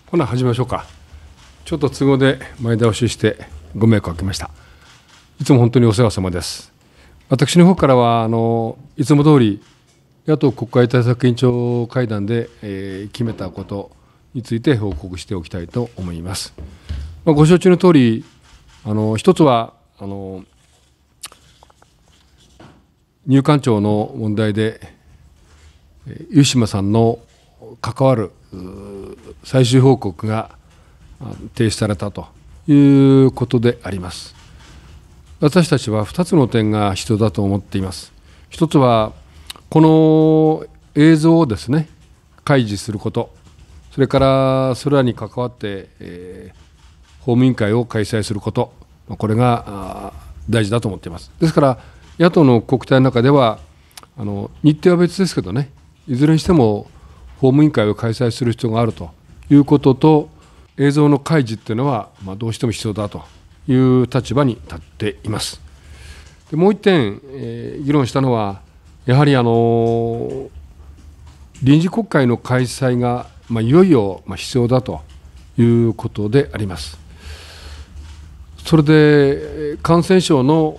ほな始めましょうか。ちょっと都合で前倒ししてご迷惑をかけました。いつも本当にお世話様です。私の方からはいつも通り野党国会対策委員長会談で、決めたことについて報告しておきたいと思います。ご承知の通り、一つは入管庁の問題で湯島さんの関わる最終報告が提出されたということであります。私たちは2つの点が必要だと思っています。一つはこの映像をですね開示すること、それからそれらに関わって、法務委員会を開催すること、これが大事だと思っています。ですから野党の国対の中では日程は別ですけどね、いずれにしても法務委員会を開催する必要があるということと、映像の開示っていうのはどうしても必要だという立場に立っています。でもう一点、議論したのはやはり臨時国会の開催が、いよいよ必要だということであります。それで感染症の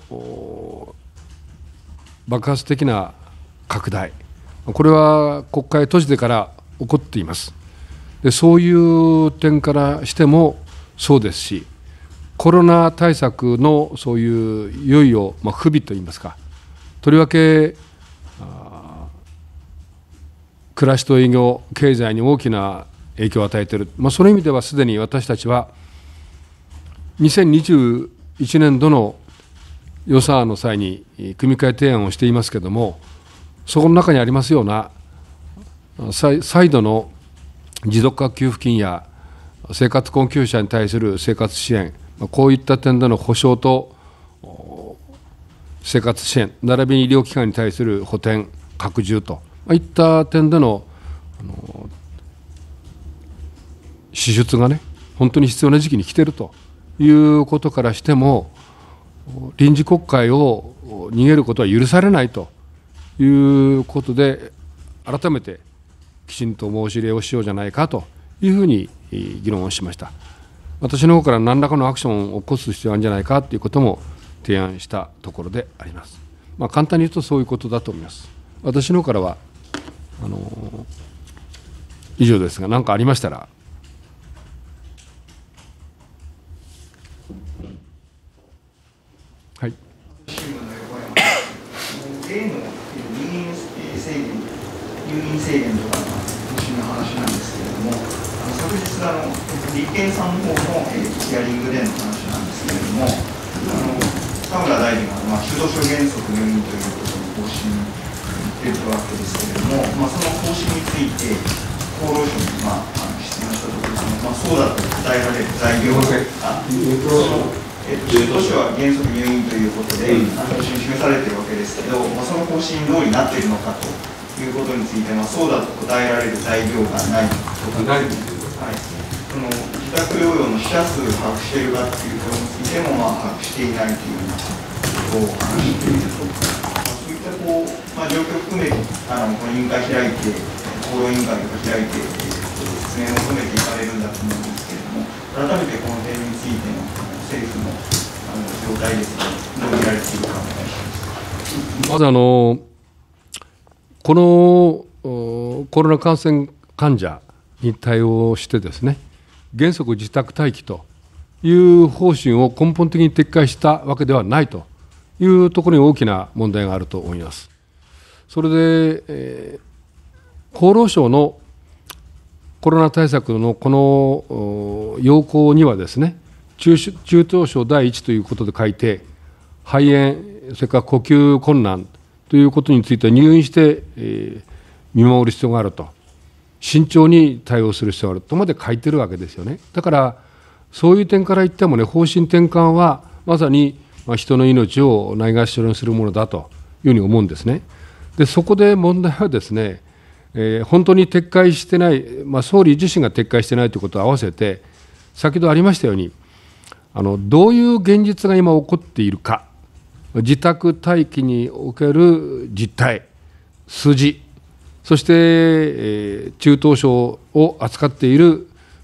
爆発的な拡大、これは国会閉じてから起こっています。でそういう点からしてもそうですし、コロナ対策のそういういよいよ不備といいますか、とりわけ暮らしと営業、経済に大きな影響を与えている、その意味ではすでに私たちは2021年度の予算案の際に組み替え提案をしていますけれども、そこの中にありますような再度の持続化給付金や生活困窮者に対する生活支援、こういった点での保障と生活支援、並びに医療機関に対する補填拡充といった点での支出がね、本当に必要な時期に来ているということからしても、臨時国会を逃げることは許されないということで、改めてきちんと申し入れをしようじゃないかというふうに議論をしました。私の方から何らかのアクションを起こす必要があるんじゃないかということも提案したところであります。簡単に言うとそういうことだと思います。私の方からは以上ですが、何かありましたら。はい。 入院制限とかの話なんですけれども、昨日立憲さんの方のヒアリングでの話なんですけれども、田村大臣が中等症原則入院ということの方針に言っているわけですけれども、その方針について厚労省に質問したところ、そうだと答えられる材料が、中等症は原則入院ということで方針に示されているわけですけど、その方針通りになっているのかということについて、そうだと答えられる材料がないとか、その自宅療養の死者数を把握しているかということについても把握していないというようなことを話していると、そういった状況を含めてこの委員会開いて、厚労委員会を開いて、説明を求めていかれるんだと思うんですけれども、改めてこの点についての政府の状態ですね、どう見られているかお願いします。 まずこのコロナ感染患者に対応してですね、原則自宅待機という方針を根本的に撤回したわけではないというところに大きな問題があると思います。それで、厚労省のコロナ対策のこの要項にはですね、中等症第一ということで書いて、肺炎、それから呼吸困難ということについては入院して、見守る必要があると、慎重に対応する必要があるとまで書いてるわけですよね。だからそういう点から言ってもね、方針転換はまさに人の命をないがしろにするものだというふうに思うんですね。でそこで問題はですね、本当に撤回してない、総理自身が撤回してないということを合わせて、先ほどありましたように、どういう現実が今起こっているか、自宅待機における実態、数字、そして中等症を扱っている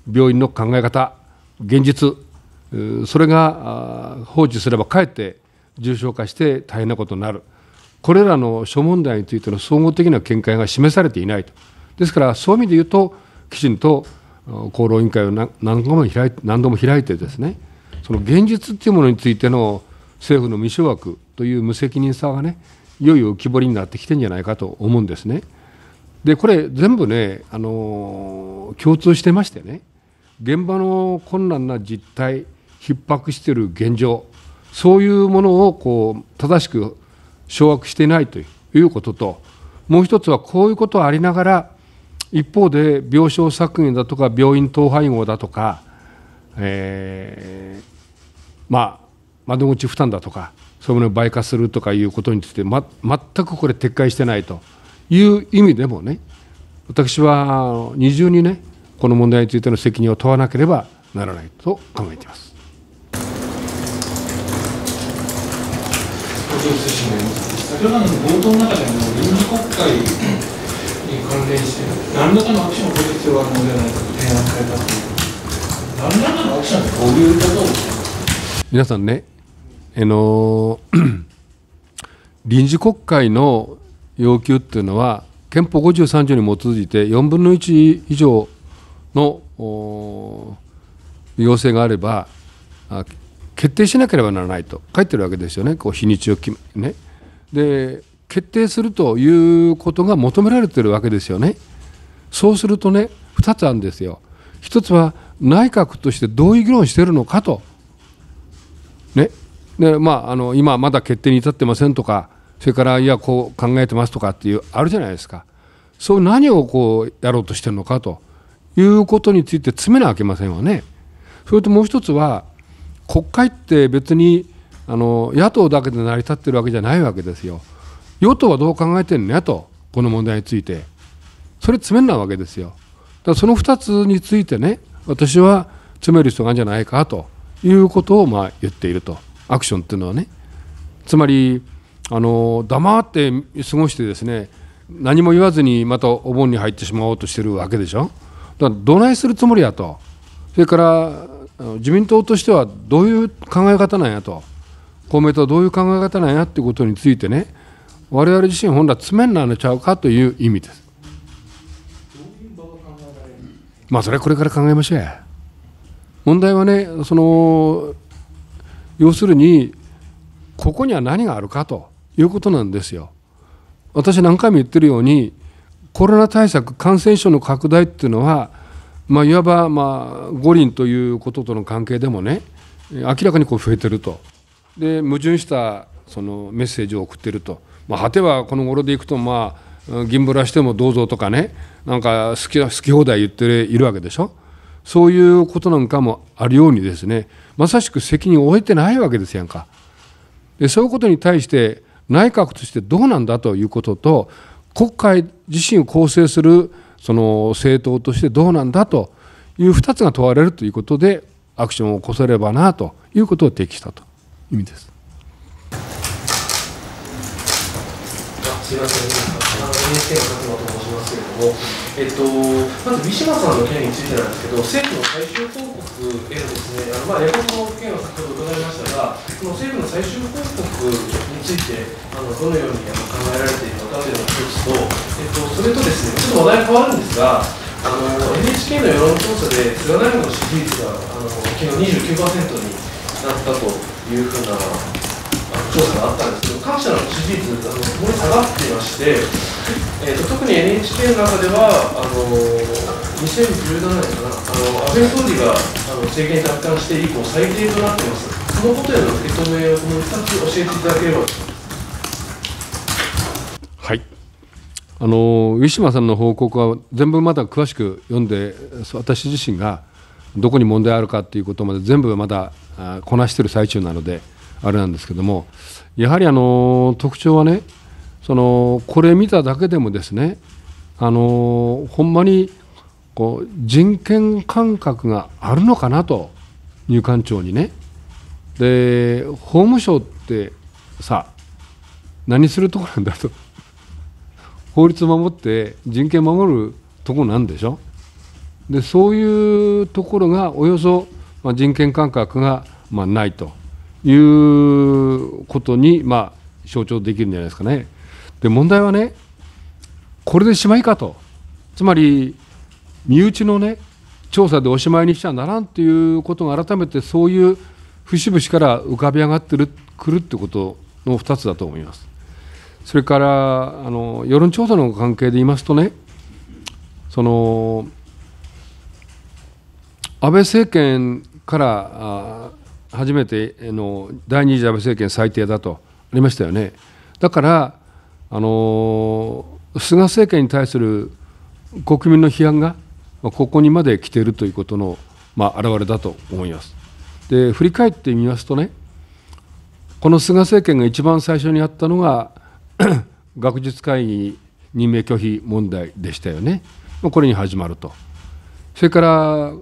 病院の考え方、現実、それが放置すればかえって重症化して大変なことになる、これらの諸問題についての総合的な見解が示されていないと。ですからそういう意味で言うと、きちんと厚労委員会を何度も開いてですね、その現実っていうものについての政府の未掌握という無責任さがね、いよいよ浮き彫りになってきてるんじゃないかと思うんですね。でこれ全部ね、共通してましてね、現場の困難な実態、逼迫している現状、そういうものを正しく掌握していないということと、もう一つはこういうことはありながら、一方で病床削減だとか病院統廃合だとか、窓口負担だとか、そういうものを倍化するとかいうことについて、全くこれ撤回してないという意味でもね、私は二重にね、この問題についての責任を問わなければならないと考えています。 先ほどの冒頭の中でも臨時国会に関連して何らかのアクションを取る必要があるのではないかと提案されたという、何らかのアクションってどういうことですか。 皆さんね、臨時国会の要求っていうのは憲法53条に基づいて4分の1以上の要請があれば決定しなければならないと書いてるわけですよね、日にちを決めね。で決定するということが求められているわけですよね。そうするとね、2つあるんですよ。1つは内閣としてどういう議論をしているのかと、ね。で今まだ決定に至ってませんとか、それからいやこう考えてますとかっていうあるじゃないですか。そう何をやろうとしてるのかということについて詰めなきゃいけませんわね。それともう一つは、国会って別に野党だけで成り立ってるわけじゃないわけですよ。与党はどう考えてるのやと、この問題について、それ詰めんなわけですよ。だからその2つについてね、私は詰める必要があるんじゃないかということを言っていると。アクションっていうのはね、つまり黙って過ごしてですね、何も言わずにまたお盆に入ってしまおうとしてるわけでしょ。だからどないするつもりやと。それから自民党としてはどういう考え方なんやと、公明党はどういう考え方なんやっていうことについてね、我々自身本来詰めんなのちゃうかという意味です。それはこれから考えましょうや。問題はね、要するにここには何があるかということなんですよ。私何回も言ってるように、コロナ対策、感染症の拡大っていうのは、いわば五輪ということとの関係でもね、明らかに増えてると。で矛盾したそのメッセージを送ってると。果てはこの頃でいくと銀ブラしてもどうぞとかね、なんか好き放題言っているわけでしょ。そういうことなんかもあるようにですね、まさしく責任を負えてないわけですやんか。でそういうことに対して内閣としてどうなんだということと、国会自身を構成するその政党としてどうなんだという2つが問われるということで、アクションを起こせればなということを提起したという意味です。 すみません、NHK の佐久間と申しますけれども、まずウィシュマさんの件についてなんですけど、政府の最終報告へのですね、レポートの件は先ほど伺いましたが、その政府の最終報告についてどのように考えられているのかというのが一つと、それとですね、ちょっと話題変わるんですが、NHK の世論調査で菅内閣の支持率が昨日 29% になったというふうな調査があったんですけど、各社の支持率がともに下がっていまして、特に NHK の中では2017年かな、安倍総理が政権奪還して以降最低となっています。そのことへの受け止めをこの2つ教えていただければと。 はい、ウィシュマさんの報告は全部まだ詳しく読んで、私自身がどこに問題あるかということまで全部まだこなしている最中なのであれなんですけども、やはり特徴はね、これ見ただけでもですね、ほんまに人権感覚があるのかなと、入管庁にね。で法務省ってさ、何するとこなんだと法律を守って人権を守るとこなんでしょ。 でそういうところがおよそ人権感覚がないということに象徴できるんじゃないですかね。で問題はね、これでしまいかと、つまり身内のね調査でおしまいにしちゃならんということが改めてそういう節々から浮かび上がってくるってことの2つだと思います。それから世論調査の関係で言いますとね、安倍政権から初めての第二次安倍政権最低だとありましたよね。だから菅政権に対する国民の批判がここにまで来ているということの表れだと思います。で振り返ってみますとね、この菅政権が一番最初にやったのが学術会議任命拒否問題でしたよね。これに始まると。それから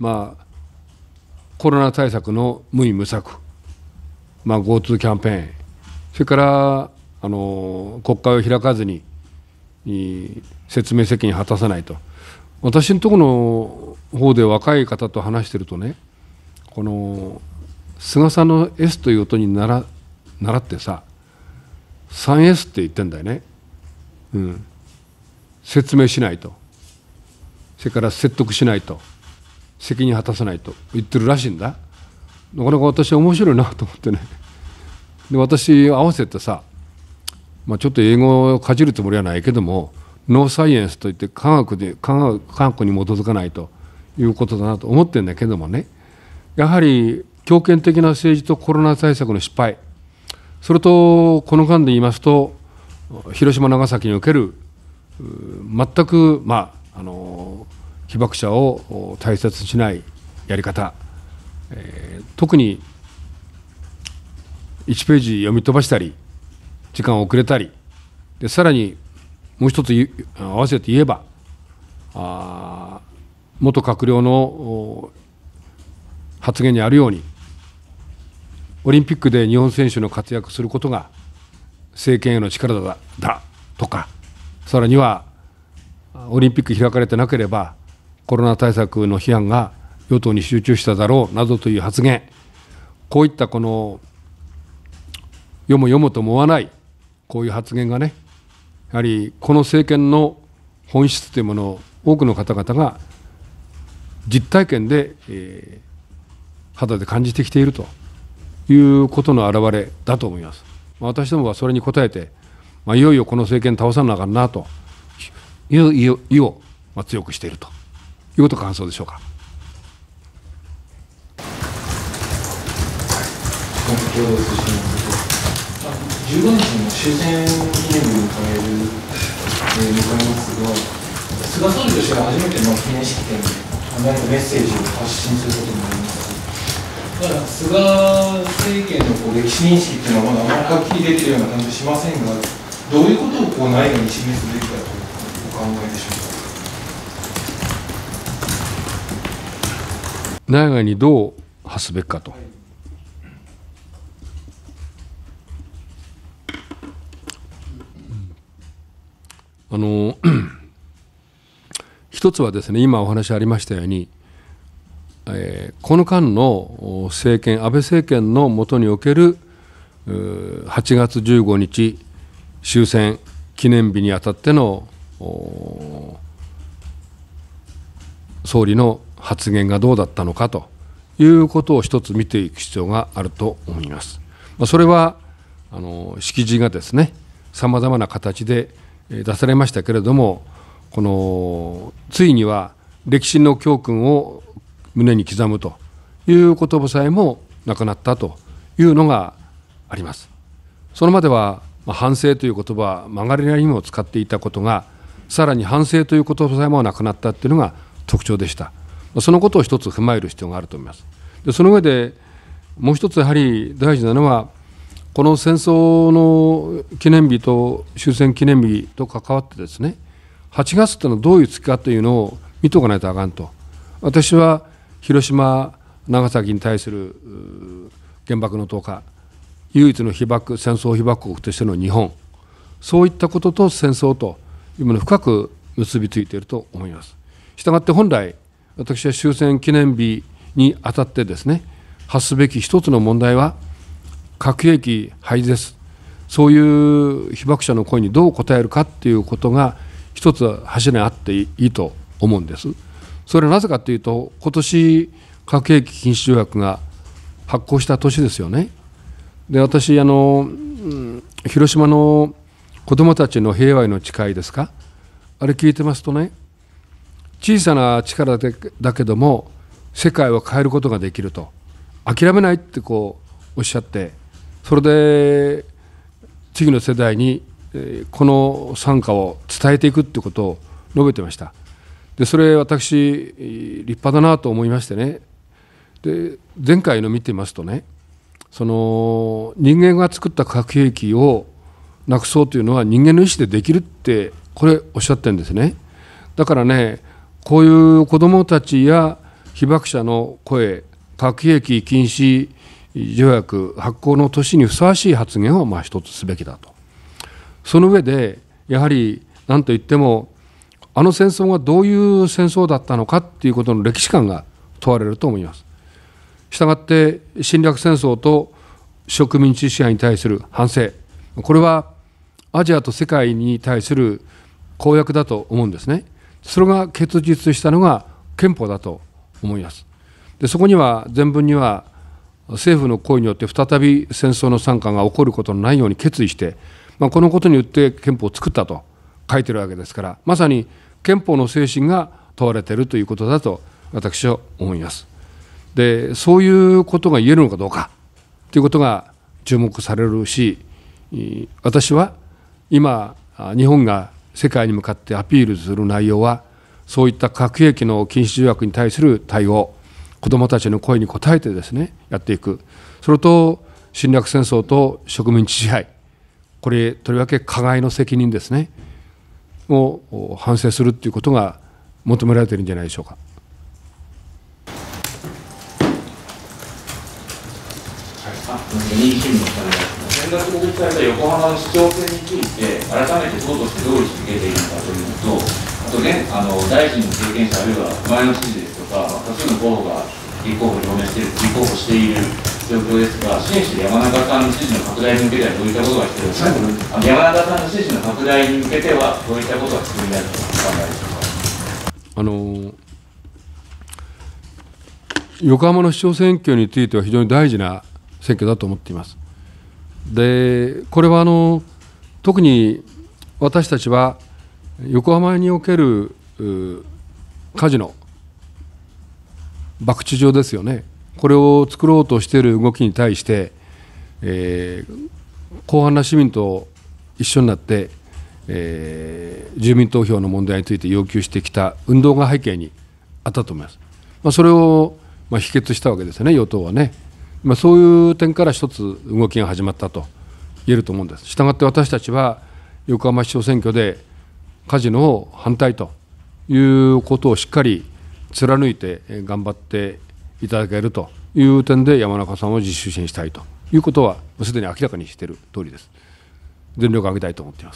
コロナ対策の無為無策、GoTo キャンペーン、それから国会を開かずに説明責任を果たさないと。私のところの方で若い方と話してるとね、この菅さんの S という音に習ってさ、3S って言ってんだよね。説明しないと、それから説得しないと、責任果たさないと言ってるらしいんだ。なかなか私は面白いなと思ってね。で私合わせてさ、ちょっと英語をかじるつもりはないけども、ノーサイエンスといって科学に基づかないということだなと思ってるんだけどもね、やはり強権的な政治とコロナ対策の失敗、それとこの間で言いますと広島長崎における全く被爆者を大切にしないやり方、特に1ページ読み飛ばしたり時間を遅れたりで、さらにもう一つ合わせて言えば元閣僚の発言にあるように、オリンピックで日本選手の活躍することが政権への力だとか、さらにはオリンピック開かれてなければコロナ対策の批判が与党に集中しただろうなどという発言、こういったこの読もとも思わないこういう発言がね、やはりこの政権の本質というものを多くの方々が実体験で、肌で感じてきているということの表れだと思います。私どもはそれに応えて、いよいよこの政権倒さなあかんなという意を強くしているということが感想でしょうか。 15日に終戦記念日を迎えますが、菅総理としては初めての記念式典で何かメッセージを発信することになります。だから菅政権の歴史認識っていうのはまだあまりはっきりできるような感じはしませんが、どういうことを内外に示すべきだとお考えでしょうか。 内外にどう発すべきかと。一つはですね、今お話ありましたように、この間の政権、安倍政権の下における8月15日終戦記念日にあたっての総理の発言がどうだったのかということを一つ見ていく必要があると思います。それは式辞がですね、さまざまな形で出されましたけれども、このついには歴史の教訓を胸に刻むという言葉さえもなくなったというのがあります。それまでは反省という言葉は曲がりなりにも使っていたことが、さらに反省という言葉さえもなくなったというのが特徴でした。そのことを一つ踏まえる必要があると思います。でその上でもう一つやはり大事なのは、この戦争の記念日と終戦記念日と関わってですね、8月というのはどういう月かというのを見とかないとあかんと。私は広島長崎に対する原爆の投下、唯一の戦争被爆国としての日本、そういったことと戦争というものを深く結びついていると思います。したがって本来私は終戦記念日にあたってですね、発すべき一つの問題は、核兵器廃絶、そういう被爆者の声にどう応えるかということが、一つ柱にあっていいと思うんです。それはなぜかというと、今年核兵器禁止条約が発効した年ですよね。で、私、広島の子どもたちの平和への誓いですか、あれ聞いてますとね、小さな力だけども世界を変えることができると、諦めないっておっしゃって、それで次の世代にこの賛歌を伝えていくっていうことを述べてました。で、それ私立派だなと思いましてね。で、前回の見てますとね、その人間が作った核兵器をなくそうというのは人間の意思でできるってこれおっしゃってるんですね。だからね、こういう子どもたちや被爆者の声、核兵器禁止条約発効の年にふさわしい発言を一つすべきだと。その上でやはり何といってもあの戦争がどういう戦争だったのかっていうことの歴史観が問われると思います。したがって侵略戦争と植民地支配に対する反省、これはアジアと世界に対する公約だと思うんですね。それが結実したのが憲法だと思います。で、そこには前文には政府の行為によって再び戦争の惨禍が起こることのないように決意して、このことによって憲法を作ったと書いてるわけですから、まさに憲法の精神が問われているということだと私は思います。で、そういうことが言えるのかどうかということが注目されるし、私は今日本が世界に向かってアピールする内容は、そういった核兵器の禁止条約に対する対応、子どもたちの声に応えてですね、やっていく。それと侵略戦争と植民地支配、これとりわけ加害の責任ですねを反省するということが求められているんじゃないでしょうか。 先月告示された横浜の市長選について、改めて党としてどう位置づけているのかというのと、あと大臣の経験者、あるいは前の知事ですとか、多数の候補が立候補している状況ですが、新市で山中さんの支持の拡大に向けてはどういったことが必要ですか。山中さんの支持の拡大に向けてはどういったことが必要になるとお考えでしょうか。 横浜の市長選挙については非常に大事な選挙だと思っています。で、これは特に私たちは横浜におけるカジノ、博打場ですよね、これを作ろうとしている動きに対して、広範な市民と一緒になって、住民投票の問題について要求してきた運動が背景にあったと思います。それを否決したわけですよね、与党はね。そういう点から一つ動きが始まったと言えると思うんです。したがって私たちは横浜市長選挙でカジノを反対ということをしっかり貫いて頑張っていただけるという点で、山中さんを自主支援したいということはすでに明らかにしている通りです。全力を挙げたいと思っています。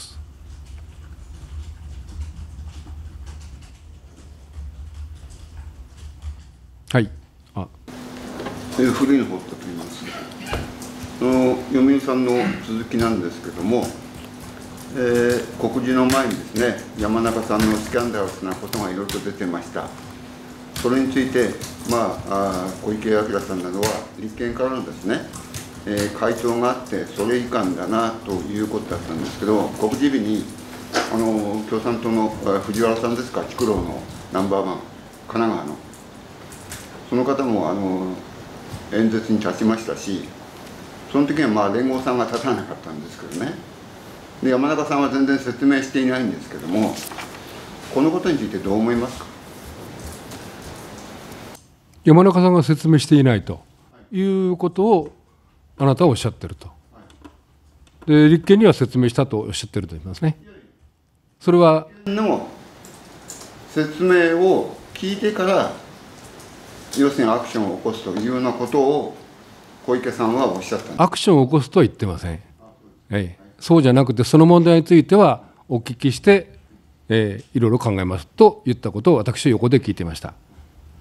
はい。 古いの堀田と言います。読売さんの続きなんですけども、告示の前にですね、山中さんのスキャンダルなことがいろいろと出てました。それについて、小池晃さんなどは立憲からのですね、回答があって、それ以下だなということだったんですけど、告示日に共産党の藤原さんですか、筑郎のナンバー1、神奈川の、その方も演説に立ちましたし、その時は連合さんが立たなかったんですけどね。で、山中さんは全然説明していないんですけども、このことについてどう思いますか。 山中さんが説明していないということをあなたはおっしゃっていると。で、立憲には説明したとおっしゃっていると思いますね。それはの説明を聞いてから、要するにアクションを起こすというようなことを小池さんはおっしゃったんです。 アクションを起こすとは言ってません。そうじゃなくて、その問題についてはお聞きして、いろいろ考えますと言ったことを私は横で聞いていました。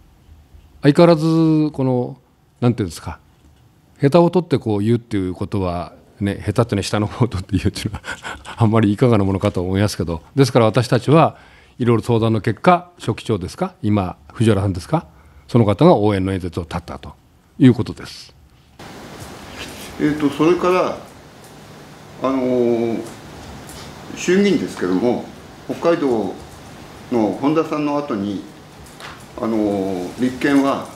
相変わらずこのなんていうんですか、下手を取ってこう言うっていうことはね、下手ってね下の方を取って言うっていうのはあんまりいかがなものかと思いますけど、ですから私たちはいろいろ相談の結果、書記長ですか、今藤原さんですか、その方が応援の演説を立ったということです。 それから衆議院ですけども、北海道の本田さんの後に立憲は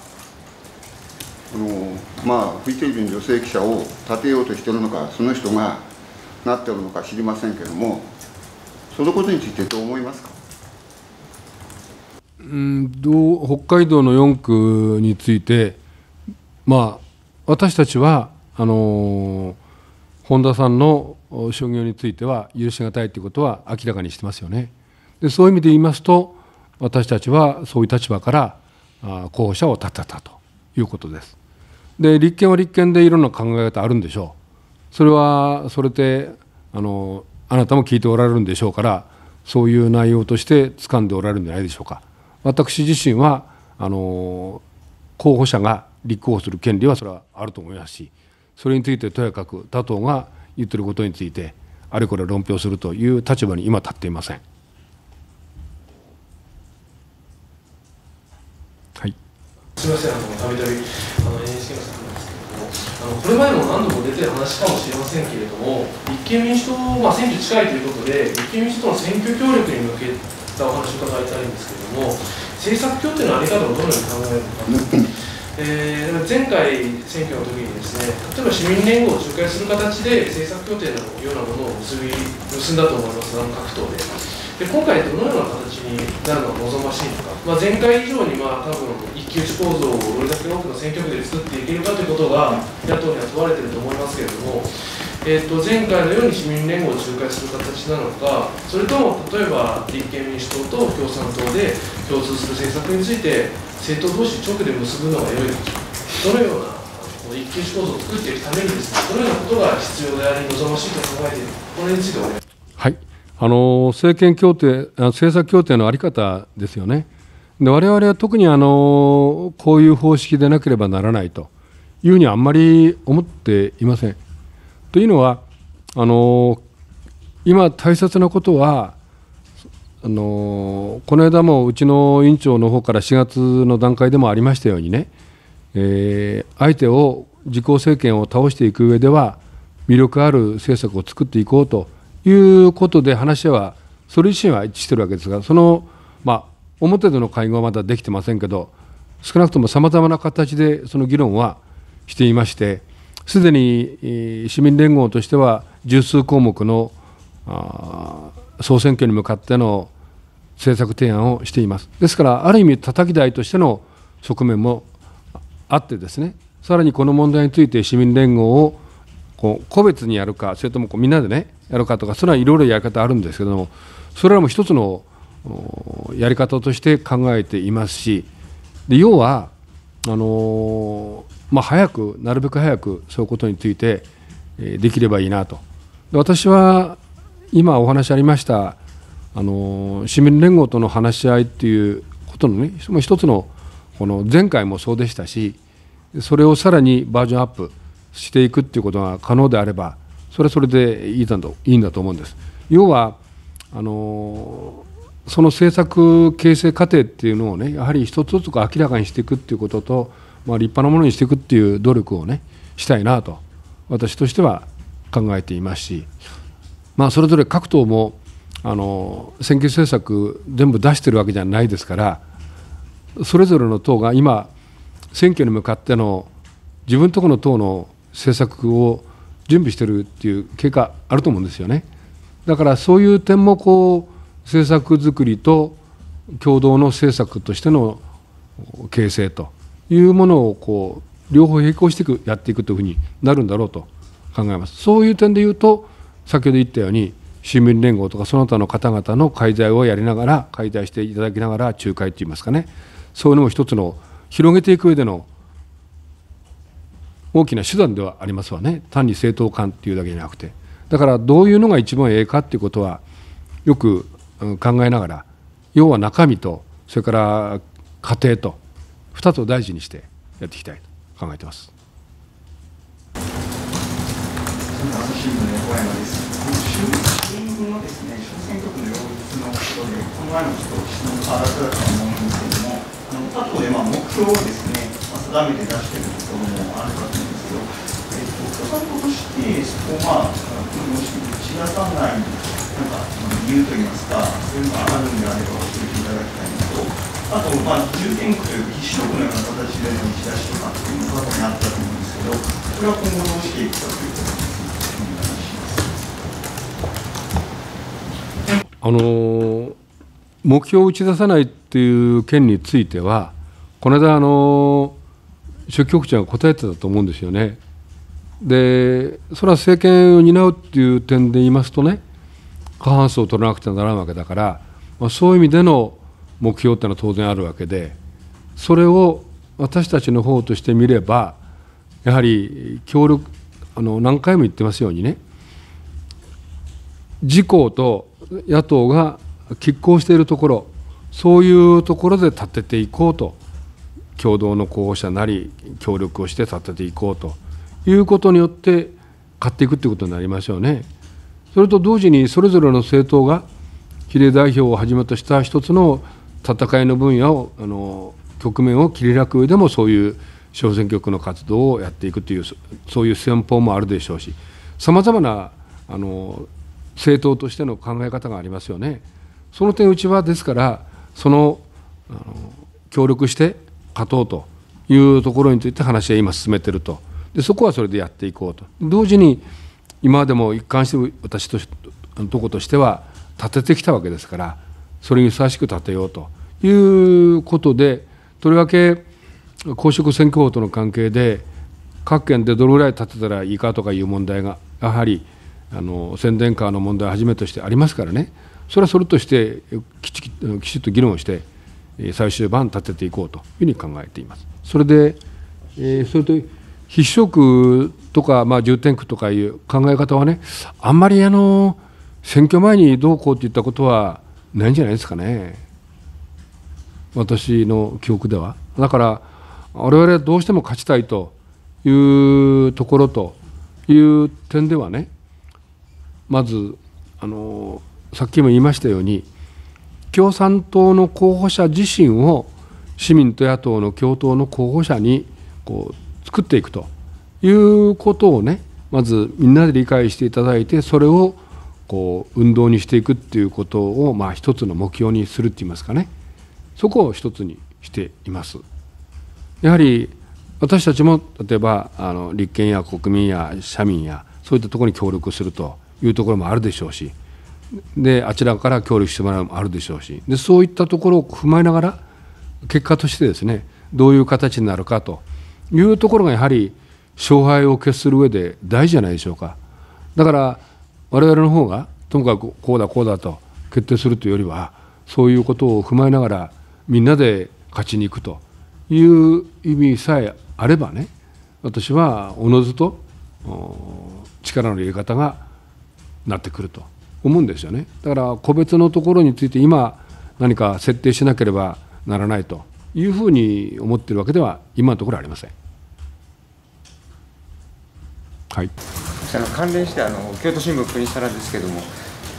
フジテレビの女性記者を立てようとしているのか、その人がなっているのか知りませんけども、そのことについてどう思いますか。 北海道の4区について、私たちは本田さんの商業については許し難いということは明らかにしてますよね。でそういう意味で言いますと、私たちはそういう立場から候補者を立てたということです。で立憲は立憲でいろんな考え方あるんでしょう。それはそれであなたも聞いておられるんでしょうから、そういう内容として掴んでおられるんじゃないでしょうか。私自身は候補者が立候補する権利はそれはあると思いますし、それについてとやかく他党が言っていることについてあれこれ論評するという立場に今立っていません。はい、 すみません、たびたび NHK の作なんですけれども、これまでも何度も出てる話かもしれませんけれども、立憲民主党、選挙近いということで、立憲民主党の選挙協力に向けたお話を伺いたいんですけれども、政策協定の在り方をどのように考えるのか。前回選挙の時にですね、例えば市民連合を仲介する形で政策協定のようなものを結んだと思います、各党で。今回どのような形になるのが望ましいのか、前回以上に多分一騎打ち構造をどれだけ多くの選挙区で作っていけるかということが野党には問われていると思いますけれども、前回のように市民連合を仲介する形なのか、それとも例えば立憲民主党と共産党で共通する政策について政党同士直で結ぶのが良いのか、どのような一騎打ち構造を作っていくためにですね、どのようなことが必要であり望ましいと考えているか、これについてお願いします。 はい、政権協定、政策協定の在り方ですよね。で我々は特にこういう方式でなければならないというふうにあんまり思っていません。というのは今大切なことはこの間もうちの委員長の方から4月の段階でもありましたようにね、相手を自公政権を倒していく上では魅力ある政策を作っていこうということで話はそれ自身は一致しているわけですが、その表での会合はまだできてませんけど、少なくともさまざまな形でその議論はしていまして、すでに市民連合としては十数項目の総選挙に向かっての政策提案をしています。ですからある意味叩き台としての側面もあってですね、さらにこの問題について市民連合を個別にやるか、それともみんなでねやるかとか、それはいろいろやり方あるんですけれども、それらも一つのやり方として考えていますし、で要はなるべく早くそういうことについてできればいいなと。で私は今お話ありました市民連合との話し合いっていうことのね、一つのこの前回もそうでしたし、それをさらにバージョンアップしていくっていうことが可能であれば、それはそれでいいんだと思うんです。要はその政策形成過程っていうのをね、やはり一つ一つ明らかにしていくっていうことと、立派なものにしていくっていう努力をねしたいなと私としては考えていますし、それぞれ各党も選挙政策全部出してるわけじゃないですから、それぞれの党が今選挙に向かっての自分とこの党の政策を準備してるっていう経過あると思うんですよね。だからそういう点も政策作りと共同の政策としての形成というものを両方並行してやっていくというふうになるんだろうと考えます。そういう点でいうと、先ほど言ったように市民連合とかその他の方々の介在をやりながら、介在していただきながら仲介といいますかね、そういうのも一つの広げていく上での大きな手段ではありますわね。単に政党間っていうだけじゃなくて、だからどういうのが一番ええかっていうことはよく考えながら、要は中身とそれから過程と 2つを大事にしてやっていきたいと考えています。 朝日新聞の横山です。衆議院のですね、小選挙区の擁立のことで、この前のちょっと質問と新ただと思うんですけれども、他党で目標をですね、定めて出しているところもあるかと思うんですけど、共産党としてそこを打ち出さない理由といいますか、そういうのがあるんであれば教えていただきたいのと、あと重点区という必勝区のような形での打ち出しとかっていうのが過去にあったと思うんですけど、これは今後どうしていくかということです。 目標を打ち出さないっていう件については、この間書記局長が答えてたと思うんですよね。で、それは政権を担うっていう点で言いますとね、過半数を取らなくてはならんわけだから、そういう意味での目標っていうのは当然あるわけで、それを私たちの方として見れば、やはり協力、何回も言ってますようにね、自公と野党が拮抗しているところ、そういうところで立てていこうと、共同の候補者なり協力をして立てていこうということによって勝っていくということになりますよね。それと同時にそれぞれの政党が比例代表をはじめとした一つの戦いの分野を局面を切り開く上でもそういう小選挙区の活動をやっていくというそういう戦法もあるでしょうし、さまざまな政党としての考え方がありますよね。その点うちはですから協力して勝とうというところについて話し合い今進めていると。でそこはそれでやっていこうと。同時に今までも一貫して私ととことしては立ててきたわけですから、それにふさわしく立てようということで、とりわけ公職選挙法との関係で各県でどれぐらい立てたらいいかとかいう問題がやはり宣伝カーの問題をはじめとしてありますからね、それはそれとしてきちっと議論をして最終盤立てていこうというふうに考えています。それで、それと必勝区とか、重点区とかいう考え方はね、あんまり選挙前にどうこうといったことはないんじゃないですかね、私の記憶では。だから我々はどうしても勝ちたいというところという点ではね、まずさっきも言いましたように、共産党の候補者自身を市民と野党の共闘の候補者に作っていくということをね、まずみんなで理解していただいて、それを運動にしていくっていうことを一つの目標にするって言いますかね、そこを一つにしています。やはり私たちも例えば立憲や国民や社民やそういったところに協力するというところもあるでしょうし、であちらから協力してもらうのもあるでしょうし、でそういったところを踏まえながら結果としてですね、どういう形になるかというところがやはり勝敗を決する上で大事じゃないでしょうか。だから我々の方がともかくこうだこうだと決定するというよりは、そういうことを踏まえながらみんなで勝ちに行くという意味さえあればね、私はおのずと力の入れ方がなってくると思うんですよね。だから個別のところについて今何か設定しなければならないというふうに思っているわけでは今のところはありません。はい、 関連して京都新聞国更ですけれども、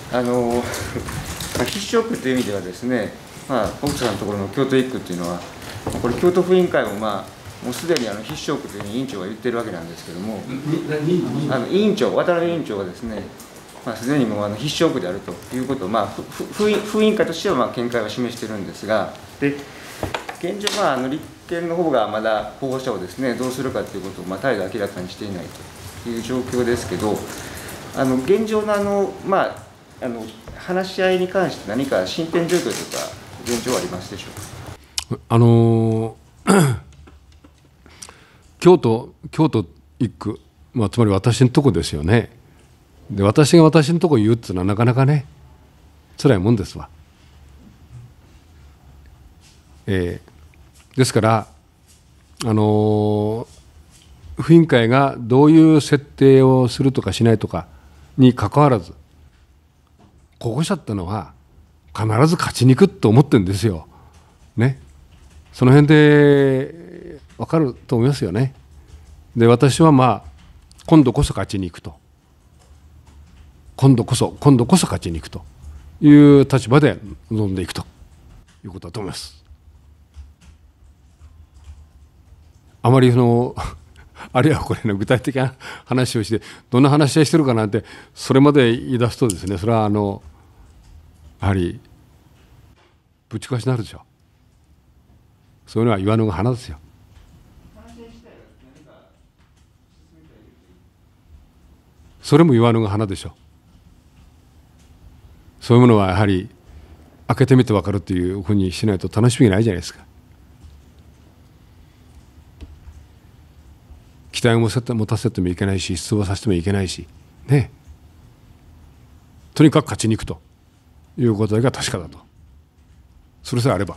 必勝区という意味ではですね、奥さんのところの京都1区というのは、これ京都府委員会ももうすでに必勝区というふうに委員長が言ってるわけなんですけれども、委員長、渡辺委員長がですね、すでにもう必勝区であるということを、府委員会としては見解を示しているんですが、で現状、立憲の方がまだ候補者をですね、どうするかということを態度を明らかにしていないという状況ですけど、現状の話し合いに関して何か進展状況とか現状はありますでしょうか。 京都1区、つまり私のとこですよね。で私が私のとこ言うっていうのはなかなかね、辛いもんですわ。ですから府委員会がどういう設定をするとかしないとかにかかわらず、候補者ってのは必ず勝ちに行くと思ってるんですよ。ね。 その辺で分かると思いますよね。で、私は今度こそ勝ちに行くと、今度こそ勝ちに行くという立場で臨んでいくということだと思います。あまりあるいはこれの具体的な話をしてどんな話し合いしてるかなんてそれまで言い出すとですね、それはやはりぶち壊しになるでしょう。そういうのは言わぬが花ですよ。それも言わぬが花でしょう。そういうものはやはり開けてみて分かるっていうふうにしないと楽しみがないじゃないですか。期待を持たせてもいけないし、失望させてもいけないしね。とにかく勝ちに行くということだけが確かだと。それさえあれば。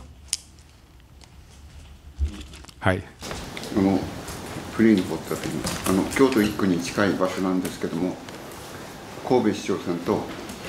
はい。 フリーに掘ったという京都1区に近い場所なんですけども、神戸市長選と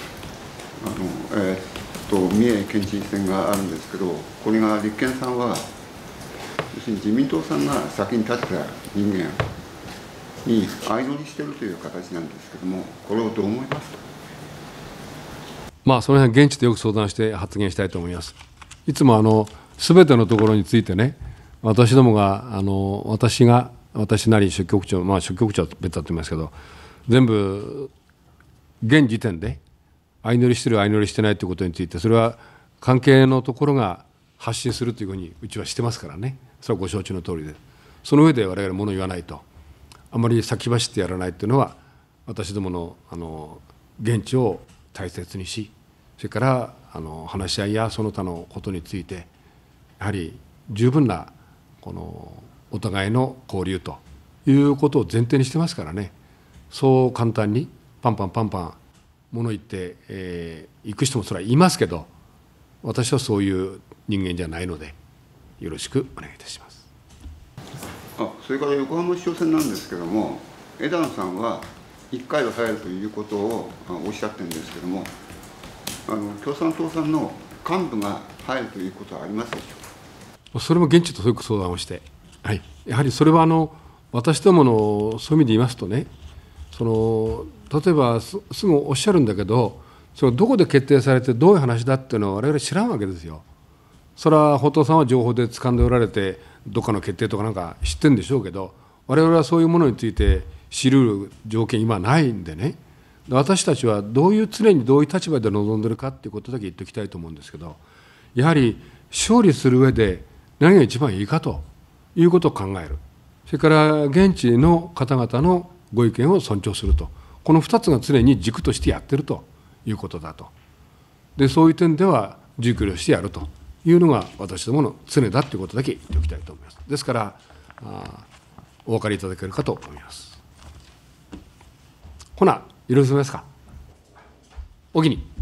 三重県知事選があるんですけど、これが立憲さんは要するに自民党さんが先に立った人間に相乗りしているという形なんですけども、これをどう思いますか。 その辺現地でよく相談して発言したいと思います。いつも全てのところについてね、私どもが私なり書記局長、書記局長は別だと言いますけど、全部現時点で相乗りしてる相乗りしてないということについて、それは関係のところが発信するというふうにうちはしてますからね。それはご承知の通りで、その上で我々物を言わないと、あまり先走ってやらないというのは私どもの現地を大切にし、それから話し合いやその他のことについてやはり十分なお互いの交流ということを前提にしてますからね。そう簡単にパンパン物言って行く人もそれは言いますけど、私はそういう人間じゃないのでよろしくお願いいたします。 それから横浜市長選なんですけども、枝野さんは1回は入るということをおっしゃってるんですけども、共産党さんの幹部が入るということはありますでしょうか。 それも現地とよく相談をして、やはりそれは私どものそういう意味で言いますとね、例えばすぐおっしゃるんだけど、それどこで決定されてどういう話だっていうのは我々知らんわけですよ。それは後藤さんは情報で掴んでおられてどっかの決定とかなんか知ってるんでしょうけど、我々はそういうものについて知る条件今ないんでね、私たちは常にどういう立場で臨んでるかっていうことだけ言っておきたいと思うんですけど、やはり勝利する上で何が一番いいかということを考える、それから現地の方々のご意見を尊重すると、この2つが常に軸としてやってるということだと。でそういう点では熟慮してやるというのが私どもの常だということだけ言っておきたいと思います。ですからお分かりいただけるかと思います。ほな、よろしいですか。おおきに。